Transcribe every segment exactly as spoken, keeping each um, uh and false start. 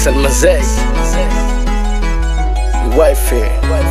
Salma Zay Wifey.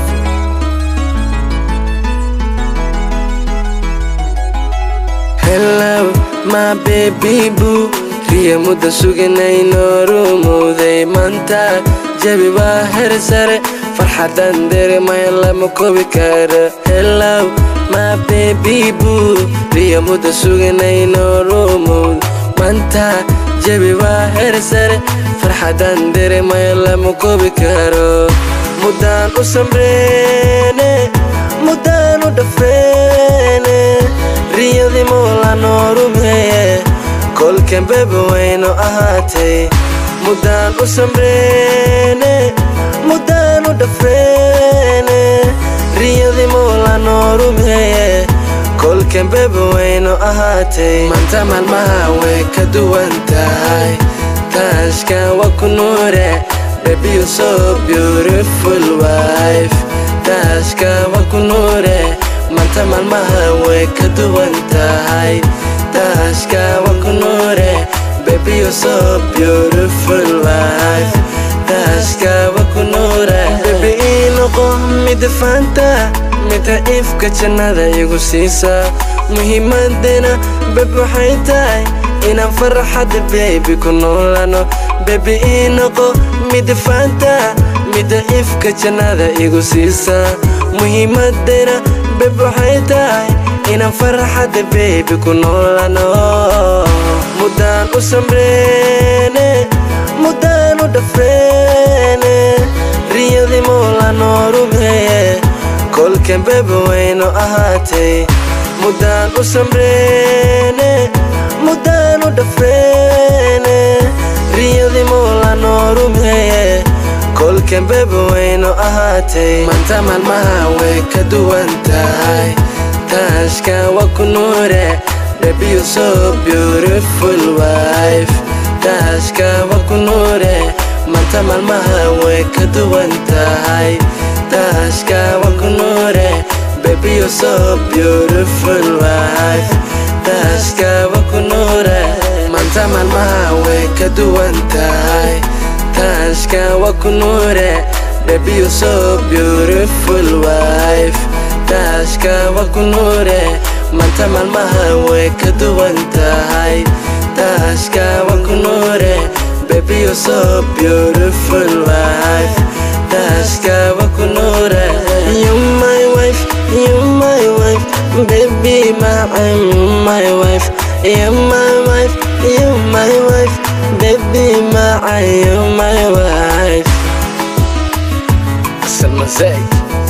Hello my baby boo, riya mudda suganayno rumowday maanta jabi waa heer sare farxadan dareemay lama koobi karo. Hello my baby boo, riya mudda suganayno rumowday maanta jabi waa heer sare farxadan dareemay lama koobi karo. Mudaan u samreene mudaan u dhafreene riyadii moola noorumeye kolkan bebe wayno ahaatay. Mudaan u samreene mudaan u dhafreene riyadii moola noorumeye kolkan bebe wayno ahaatay. Maanta maalmaha way ka duwan tahay taashka waa ku nuure baby you're so beautiful wife. Taashka waa ku nuure maanta maalmaha way ka duwan tahay taashka waa ku nuure baby you're so beautiful wife. Taashka waa ku nuure baby inoqo mid fanta mida ifka jannada igu siisa muhiimadena baby waxay tahay inaan farxad baby ku noolano. Baby inoqo mid fanta mida ifka jannada igu siisa muhiimadena baby waxay tahay inaan farxad baby ku noolano. Mudaan u samreene mudaan u dhafreene riyadii moola noorumeye kolkan baby wayno ahaatay. Mudaan u samreene mudaan u dhafreene riyadii moola noorumeye kolkan baby wayno ahaatay. Maanta maalmaha way ka duwan tahay taashka waa ku nuure baby you're so beautiful wife. Taashka waa ku nuure maanta maalmaha way ka duwan tahay taashka waa ku nuure baby you're so beautiful wife. Taashka waa ku nuure maanta maalmaha way ka duwan tahay taashka waa ku nuure baby you're so beautiful wife. Taashka waa ku nuure maanta maalmaha way ka duwan tahay taashka waa ku nuure baby you're so beautiful wife. Taashka waa ku nuure you're my wife you're my wife baby my my wife you're my wife you're my wife baby my you're my wife. Salma Zay.